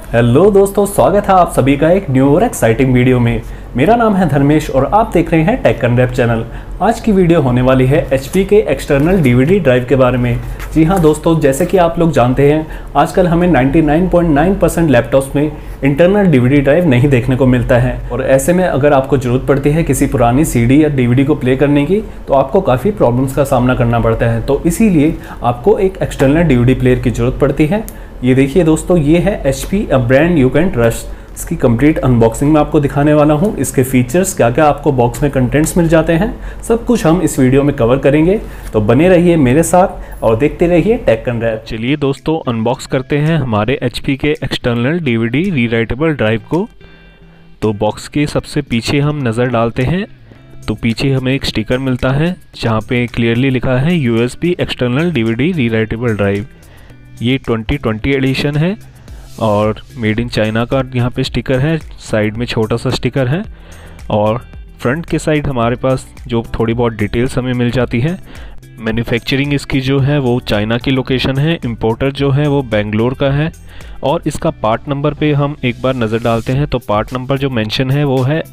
Hello दोस्तों, स्वागत है आप सभी का एक न्यू और एक्साइटिंग वीडियो में। मेरा नाम है धर्मेश और आप देख रहे हैं टेक एंड रैप चैनल। आज की वीडियो होने वाली है HP के एक्सटर्नल DVD ड्राइव के बारे में। जी हाँ दोस्तों, जैसे कि आप लोग जानते हैं आजकल हमें 99.9% लैपटॉप्स में इंटरनल DVD ड्राइव नहीं देखने को मिलता है। और ऐसे में अगर आपको ज़रूरत पड़ती है किसी पुरानी CD या DVD को प्ले करने की, तो आपको काफ़ी प्रॉब्लम्स का सामना करना पड़ता है। तो इसीलिए आपको एक एक्सटर्नल DVD प्लेयर की ज़रूरत पड़ती है। ये देखिए दोस्तों, ये है HP a brand you can trust. इसकी कंप्लीट अनबॉक्सिंग में आपको दिखाने वाला हूँ। इसके फीचर्स क्या क्या आपको बॉक्स में कंटेंट्स मिल जाते हैं, सब कुछ हम इस वीडियो में कवर करेंगे। तो बने रहिए मेरे साथ और देखते रहिए टेक एंड रैप। चलिए दोस्तों, अनबॉक्स करते हैं हमारे HP के एक्सटर्नल DVD रीराइटेबल ड्राइव को। तो बॉक्स के सबसे पीछे हम नज़र डालते हैं तो पीछे हमें एक स्टिकर मिलता है जहाँ पे क्लियरली लिखा है USB external DVD rewritable drive. ये 2020 एडिशन है और मेड इन चाइना का यहाँ पे स्टिकर है। साइड में छोटा सा स्टिकर है और फ्रंट के साइड हमारे पास जो थोड़ी बहुत डिटेल्स हमें मिल जाती है। मैन्युफैक्चरिंग इसकी जो है वो चाइना की लोकेशन है, इंपोर्टर जो है वो बेंगलोर का है। और इसका पार्ट नंबर पे हम एक बार नज़र डालते हैं तो पार्ट नंबर जो मेंशन है वो है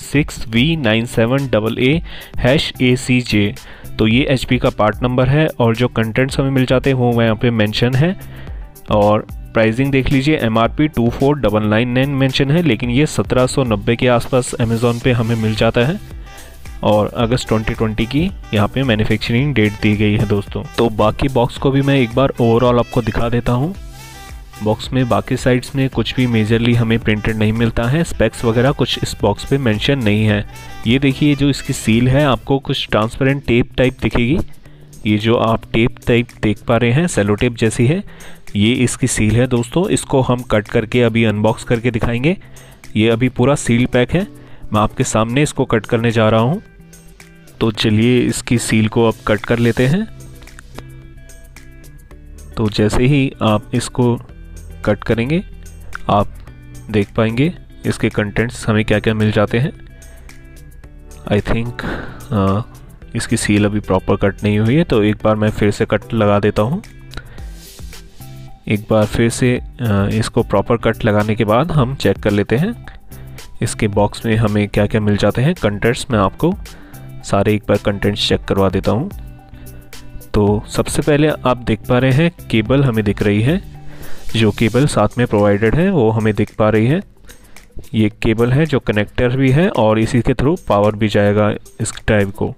F6V97AA-ACJ। तो ये HP का पार्ट नंबर है और जो कंटेंट्स हमें मिल जाते हैं वो यहाँ पे मेंशन है। और प्राइसिंग देख लीजिए, MRP 24,999 मेंशन है, लेकिन ये 1790 के आसपास अमेज़ॉन पे हमें मिल जाता है। और अगस्त 2020 की यहाँ पे मैन्युफैक्चरिंग डेट दी गई है दोस्तों। तो बाकी बॉक्स को भी मैं एक बार ओवरऑल आपको दिखा देता हूँ। बॉक्स में बाकी साइड्स में कुछ भी मेजरली हमें प्रिंटेड नहीं मिलता है। स्पेक्स वगैरह कुछ इस बॉक्स पे मेंशन नहीं है। ये देखिए, जो इसकी सील है आपको कुछ ट्रांसपेरेंट टेप टाइप दिखेगी। ये जो आप टेप टाइप देख पा रहे हैं, सेलो टेप जैसी है, ये इसकी सील है दोस्तों। इसको हम कट करके अभी अनबॉक्स करके दिखाएंगे। ये अभी पूरा सील पैक है, मैं आपके सामने इसको कट करने जा रहा हूँ। तो चलिए इसकी सील को अब कट कर लेते हैं। तो जैसे ही आप इसको कट करेंगे आप देख पाएंगे इसके कंटेंट्स हमें क्या क्या मिल जाते हैं। आई थिंक इसकी सील अभी प्रॉपर कट नहीं हुई है, तो एक बार मैं फिर से कट लगा देता हूँ। एक बार फिर से इसको प्रॉपर कट लगाने के बाद हम चेक कर लेते हैं इसके बॉक्स में हमें क्या क्या मिल जाते हैं कंटेंट्स। मैं आपको सारे एक बार कंटेंट्स चेक करवा देता हूँ। तो सबसे पहले आप देख पा रहे हैं केबल हमें दिख रही है। जो केबल साथ में प्रोवाइडेड है वो हमें दिख पा रही है। ये केबल है जो कनेक्टर भी है और इसी के थ्रू पावर भी जाएगा इस ड्राइव को।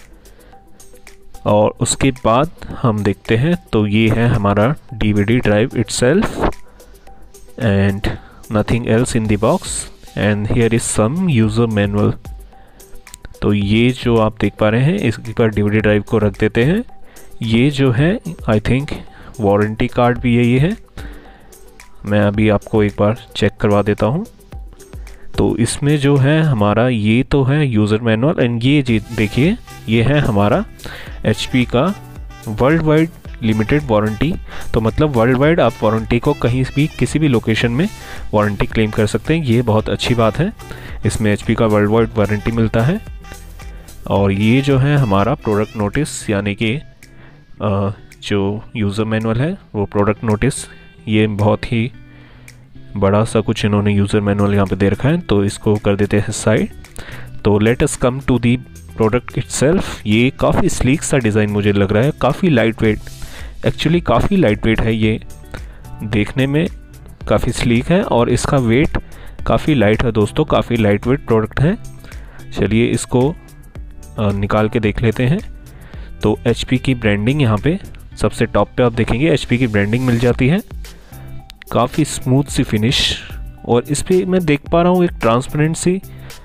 और उसके बाद हम देखते हैं तो ये है हमारा DVD drive itself and nothing else in the box and here is some user manual. तो ये जो आप देख पा रहे हैं, इसके पर DVD ड्राइव को रख देते हैं। ये जो है आई थिंक वारंटी कार्ड भी यही है। मैं अभी आपको एक बार चेक करवा देता हूँ। तो इसमें जो है हमारा ये तो है यूज़र मैनुअल एंड ये जी देखिए, ये है हमारा HP का वर्ल्ड वाइड लिमिटेड वारंटी। तो मतलब वर्ल्ड वाइड आप वारंटी को कहीं भी किसी भी लोकेशन में वारंटी क्लेम कर सकते हैं। ये बहुत अच्छी बात है, इसमें HP का वर्ल्ड वाइड वारंटी मिलता है। और ये जो है हमारा प्रोडक्ट नोटिस, यानी कि जो यूज़र मैनुअल है वो प्रोडक्ट नोटिस, ये बहुत ही बड़ा सा कुछ इन्होंने यूज़र मैनुअल यहाँ पे दे रखा है। तो इसको कर देते हैं साइड। तो let us come to the product itself. ये काफ़ी स्लीक सा डिज़ाइन मुझे लग रहा है, काफ़ी लाइट वेट, एक्चुअली काफ़ी लाइट वेट है। ये देखने में काफ़ी स्लीक है और इसका वेट काफ़ी लाइट है दोस्तों, काफ़ी लाइट वेट प्रोडक्ट है। चलिए इसको निकाल के देख लेते हैं। तो HP की ब्रांडिंग यहाँ पे सबसे टॉप पे आप देखेंगे HP की ब्रांडिंग मिल जाती है। काफ़ी स्मूथ सी फिनिश और इस पर मैं देख पा रहा हूँ एक ट्रांसपेरेंट सी,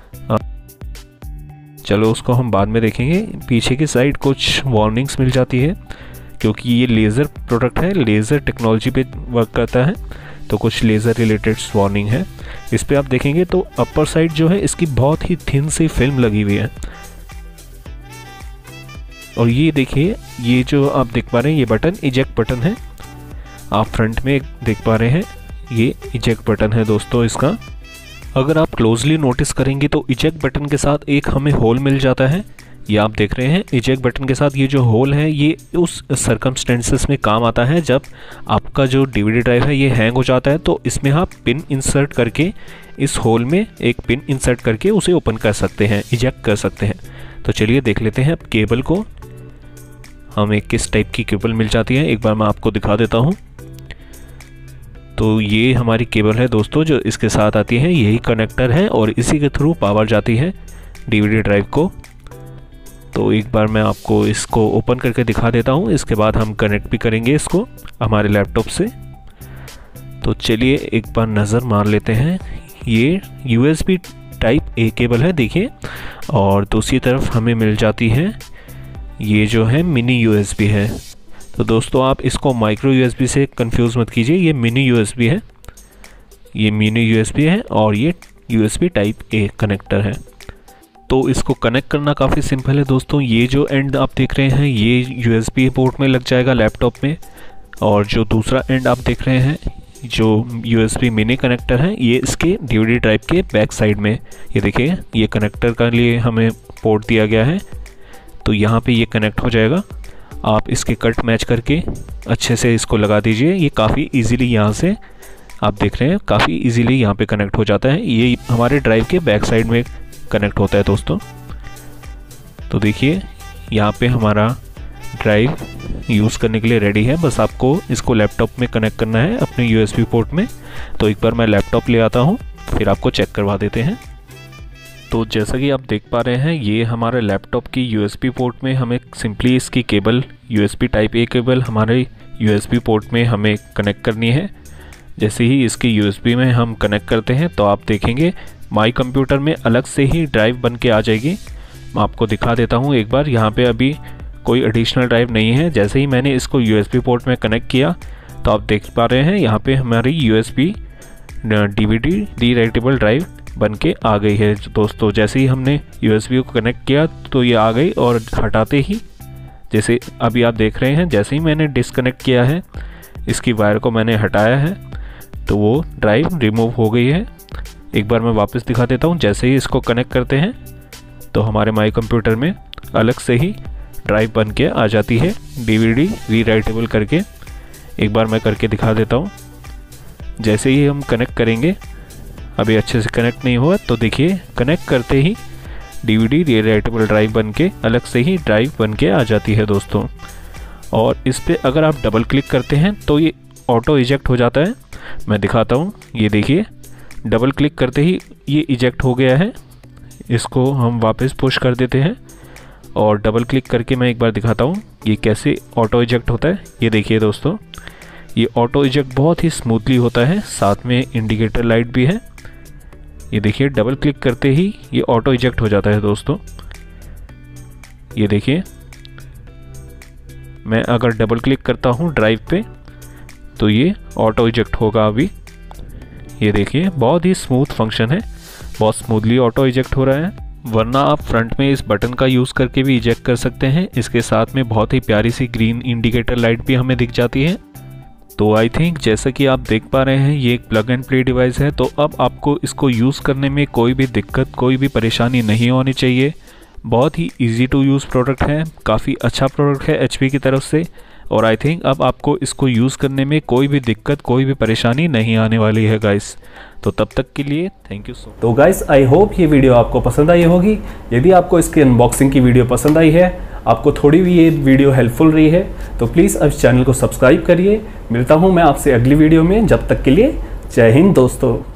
चलो उसको हम बाद में देखेंगे। पीछे की साइड कुछ वार्निंग्स मिल जाती है क्योंकि ये लेज़र प्रोडक्ट है, लेज़र टेक्नोलॉजी पे वर्क करता है, तो कुछ लेज़र रिलेटेड वार्निंग है। इस पर आप देखेंगे तो अपर साइड जो है इसकी बहुत ही थिन सी फिल्म लगी हुई है। और ये देखिए, ये जो आप देख पा रहे हैं ये बटन इजेक्ट बटन है। आप फ्रंट में देख पा रहे हैं ये इजेक्ट बटन है दोस्तों इसका। अगर आप क्लोजली नोटिस करेंगे तो इजेक्ट बटन के साथ एक हमें होल मिल जाता है ये आप देख रहे हैं इजेक्ट बटन के साथ ये जो होल है ये उस सर्कमस्टेंसेस में काम आता है जब आपका जो डीवीडी ड्राइव है ये हैंग हो जाता है, तो इसमें आप पिन इंसर्ट करके इस होल में एक पिन इंसर्ट करके उसे ओपन कर सकते हैं, इजेक्ट कर सकते हैं। तो चलिए देख लेते हैं अब केबल को हमें किस टाइप की केबल मिल जाती है, एक बार मैं आपको दिखा देता हूँ। तो ये हमारी केबल है दोस्तों जो इसके साथ आती है, यही कनेक्टर है और इसी के थ्रू पावर जाती है डीवीडी ड्राइव को। तो एक बार मैं आपको इसको ओपन करके दिखा देता हूँ, इसके बाद हम कनेक्ट भी करेंगे इसको हमारे लैपटॉप से। तो चलिए एक बार नज़र मार लेते हैं। ये USB टाइप A केबल है देखिए, और दूसरी तरफ हमें मिल जाती है ये जो है मिनी USB है। तो दोस्तों आप इसको माइक्रो USB से कंफ्यूज मत कीजिए, ये मिनी USB है, ये मिनी USB है और ये USB टाइप A कनेक्टर है। तो इसको कनेक्ट करना काफ़ी सिंपल है दोस्तों। ये जो एंड आप देख रहे हैं ये USB पोर्ट में लग जाएगा लैपटॉप में, और जो दूसरा एंड आप देख रहे हैं जो USB मिनी कनेक्टर है ये इसके डीवीडी ड्राइव के बैक साइड में, ये देखिए ये कनेक्टर के लिए हमें पोर्ट दिया गया है। तो यहाँ पे ये कनेक्ट हो जाएगा, आप इसके कट मैच करके अच्छे से इसको लगा दीजिए। ये काफ़ी इजीली यहाँ से आप देख रहे हैं काफ़ी इजीली यहाँ पे कनेक्ट हो जाता है, ये हमारे ड्राइव के बैक साइड में कनेक्ट होता है दोस्तों। तो देखिए यहाँ पे हमारा ड्राइव यूज़ करने के लिए रेडी है, बस आपको इसको लैपटॉप में कनेक्ट करना है अपने USB पोर्ट में। तो एक बार मैं लैपटॉप ले आता हूँ फिर आपको चेक करवा देते हैं। तो जैसा कि आप देख पा रहे हैं ये हमारे लैपटॉप की USB पोर्ट में हमें सिंपली इसकी cable USB type A cable हमारे USB पोर्ट में हमें कनेक्ट करनी है। जैसे ही इसकी USB में हम कनेक्ट करते हैं तो आप देखेंगे माई कंप्यूटर में अलग से ही ड्राइव बन के आ जाएगी। मैं आपको दिखा देता हूँ एक बार, यहाँ पे अभी कोई एडिशनल ड्राइव नहीं है। जैसे ही मैंने इसको USB पोर्ट में कनेक्ट किया तो आप देख पा रहे हैं यहाँ पे हमारी USB DVD रीराइटेबल ड्राइव बन के आ गई है दोस्तों। जैसे ही हमने USB को कनेक्ट किया तो ये आ गई, और हटाते ही जैसे अभी आप देख रहे हैं जैसे ही मैंने डिस्कनेक्ट किया है इसकी वायर को मैंने हटाया है तो वो ड्राइव रिमूव हो गई है। एक बार मैं वापस दिखा देता हूँ, जैसे ही इसको कनेक्ट करते हैं तो हमारे माई कंप्यूटर में अलग से ही ड्राइव बन के आ जाती है DVD रीराइटेबल करके। एक बार मैं करके दिखा देता हूँ। जैसे ही हम कनेक्ट करेंगे, अभी अच्छे से कनेक्ट नहीं हुआ तो देखिए कनेक्ट करते ही DVD रीराइटेबल ड्राइव बन के अलग से ही ड्राइव बन के आ जाती है दोस्तों। और इस पर अगर आप डबल क्लिक करते हैं तो ये ऑटो इजेक्ट हो जाता है। मैं दिखाता हूँ, ये देखिए डबल क्लिक करते ही ये इजेक्ट हो गया है। इसको हम वापस पुश कर देते हैं और डबल क्लिक करके मैं एक बार दिखाता हूँ ये कैसे ऑटो इजेक्ट होता है। ये देखिए दोस्तों ये ऑटो इजेक्ट बहुत ही स्मूथली होता है, साथ में इंडिकेटर लाइट भी है। ये देखिए डबल क्लिक करते ही ये ऑटो इजेक्ट हो जाता है दोस्तों। ये देखिए मैं अगर डबल क्लिक करता हूँ ड्राइव पे तो ये ऑटो इजेक्ट होगा अभी। ये देखिए बहुत ही स्मूथ फंक्शन है, बहुत स्मूथली ऑटो इजेक्ट हो रहा है। वरना आप फ्रंट में इस बटन का यूज़ करके भी इजेक्ट कर सकते हैं। इसके साथ में बहुत ही प्यारी सी ग्रीन इंडिकेटर लाइट भी हमें दिख जाती है। तो आई थिंक जैसा कि आप देख पा रहे हैं ये एक प्लग एंड प्ले डिवाइस है, तो अब आपको इसको यूज़ करने में कोई भी दिक्कत कोई भी परेशानी नहीं होनी चाहिए। बहुत ही इजी टू यूज़ प्रोडक्ट है, काफ़ी अच्छा प्रोडक्ट है HP की तरफ से, और आई थिंक अब आपको इसको यूज़ करने में कोई भी दिक्कत कोई भी परेशानी नहीं आने वाली है गाइस। तो तब तक के लिए थैंक यू सो मच। तो गाइस आई होप ये वीडियो आपको पसंद आई होगी। यदि आपको इसकी अनबॉक्सिंग की वीडियो पसंद आई है, आपको थोड़ी भी ये वीडियो हेल्पफुल रही है, तो प्लीज़ अब चैनल को सब्सक्राइब करिए। मिलता हूँ मैं आपसे अगली वीडियो में, जब तक के लिए जय हिंद दोस्तों।